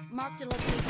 Marked a location.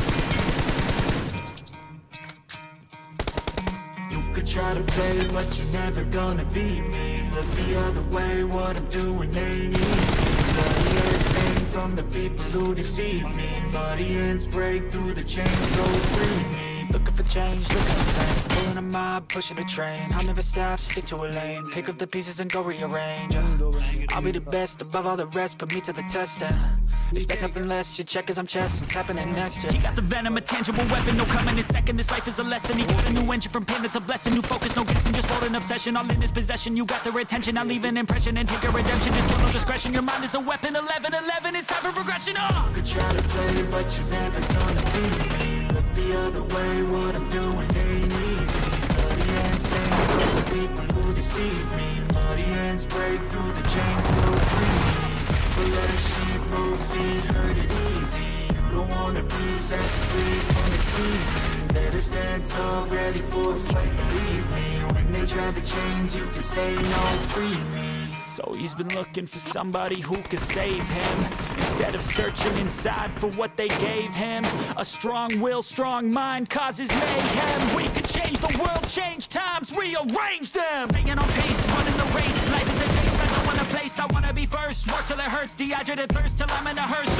You could try to play, but you're never gonna beat me. Look the other way, what I'm doing ain't easy. Bloody hands hang from the people who deceive me. Bloody hands break through the chains, go free me. Looking for change, looking for pain. Pulling a mob, pushing a train. I'll never stop, stick to a lane. Pick up the pieces and go rearrange. I'll be the best above all the rest, put me to the test and expect nothing less. Your check as I'm chess, I'm tapping in next. He got the venom, a tangible weapon, no coming in second. This life is a lesson. He got a new engine from pain, that's a blessing. New focus, no guessing, just hold an obsession. All in his possession, you got their attention. I'll leave an impression and take your redemption. Just no discretion, your mind is a weapon. 11-11, it's time for progression. You could try to play, but you're never gonna beat me. Look the other way, what I'm doing ain't easy. Bloody hands hang from the people who deceive me. Bloody hands break through the chains, go free me. But let a sheep move feet, hurt it easy. You don't wanna be fast asleep when it's evening. Better stand tall, ready for a fight, believe me. When they try the chains, you can say no, free me. So he's been looking for somebody who could save him, instead of searching inside for what they gave him. A strong will, strong mind causes mayhem. We could change the world, change times, rearrange them. Staying on pace, running the race. Life is a case, I don't want a place. I wanna be first, work till it hurts. Dehydrated thirst till I'm in a hearse.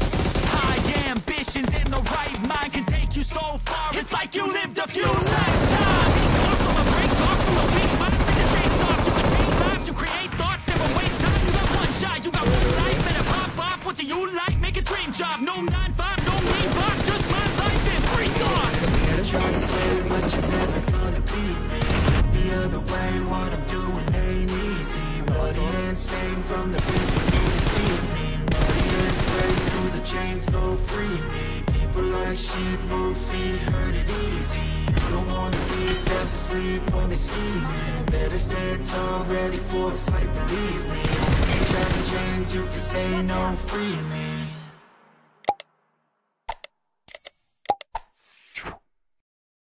High ambitions in the right mind can take you so far. It's like you lived a few lifetimes. Talk from a break, talk from a weak mind. To stay soft, you can change lives, you create thoughts, never waste time. You got one shot, you got one life, better pop off. What do you like? Make a dream job. No 9-5, no mean boss, just my life and free thoughts. Yeah, try to play, but you're never gonna beat me. The other way, what I'm doing ain't easy. Bloody hands hang from the people who deceive me. Bloody hands break through the chains, go free me. People like sheep, move feet, hurt it easy. You don't wanna be fast asleep when they scheming. Better stand tall, ready for a fight, believe me. When they try to change, you can say no, free me.